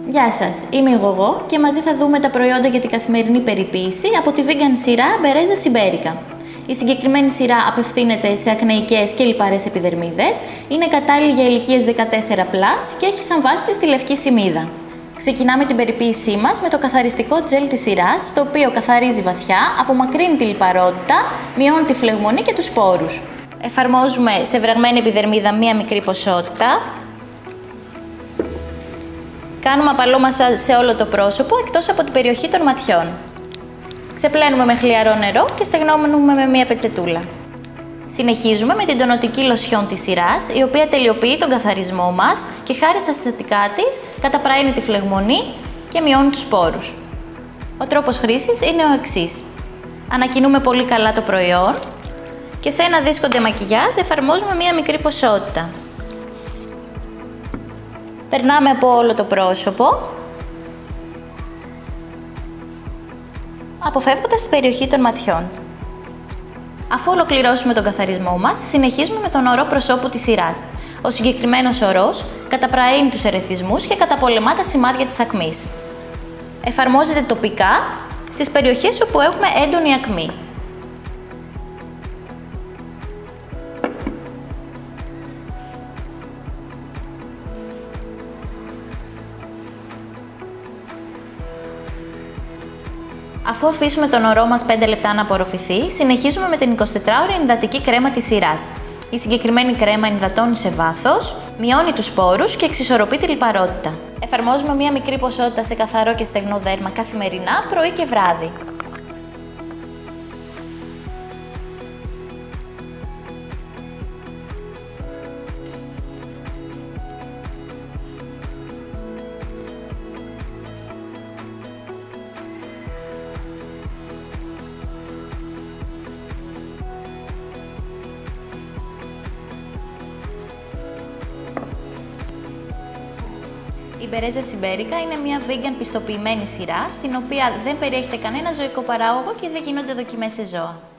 Γεια σας, είμαι η Γογό και μαζί θα δούμε τα προϊόντα για την καθημερινή περιποίηση από τη vegan σειρά Bereza Siberica. Η συγκεκριμένη σειρά απευθύνεται σε ακνεϊκές και λιπαρές επιδερμίδες, είναι κατάλληλη για ηλικίες 14+ και έχει σαν βάση της τη λευκή σιμίδα. Ξεκινάμε την περιποίησή μας με το καθαριστικό τζέλ της σειράς, το οποίο καθαρίζει βαθιά, απομακρύνει τη λιπαρότητα, μειώνει τη φλεγμονή και τους σπόρους. Εφαρμόζουμε σε βραγμένη επιδερμίδα μία μικρή ποσότητα. Κάνουμε απαλό μασάζ σε όλο το πρόσωπο, εκτός από την περιοχή των ματιών. Ξεπλένουμε με χλιαρό νερό και στεγνώνουμε με μία πετσετούλα. Συνεχίζουμε με την τονωτική λοσιόν της σειράς, η οποία τελειοποιεί τον καθαρισμό μας και χάρη στα συστατικά της καταπραίνει τη φλεγμονή και μειώνει τους σπόρους. Ο τρόπος χρήσης είναι ο εξής. Ανακοινούμε πολύ καλά το προϊόν και σε ένα δίσκο ντεμακιγιάζ εφαρμόζουμε μία μικρή ποσότητα. Περνάμε από όλο το πρόσωπο, αποφεύγοντας την περιοχή των ματιών. Αφού ολοκληρώσουμε τον καθαρισμό μας, συνεχίζουμε με τον ορό προσώπου της σειράς. Ο συγκεκριμένος ορός καταπραίνει τους ερεθισμούς και καταπολεμά τα σημάδια της ακμής. Εφαρμόζεται τοπικά στις περιοχές όπου έχουμε έντονη ακμή. Αφού αφήσουμε τον ορό μας 5 λεπτά να απορροφηθεί, συνεχίζουμε με την 24ωρη ενυδατική κρέμα της σειράς. Η συγκεκριμένη κρέμα ενυδατώνει σε βάθος, μειώνει τους σπόρους και εξισορροπεί τη λιπαρότητα. Εφαρμόζουμε μία μικρή ποσότητα σε καθαρό και στεγνό δέρμα καθημερινά, πρωί και βράδυ. Η Bereza Siberica είναι μια vegan πιστοποιημένη σειρά, στην οποία δεν περιέχεται κανένα ζωικό παράγωγο και δεν γίνονται δοκιμές σε ζώα.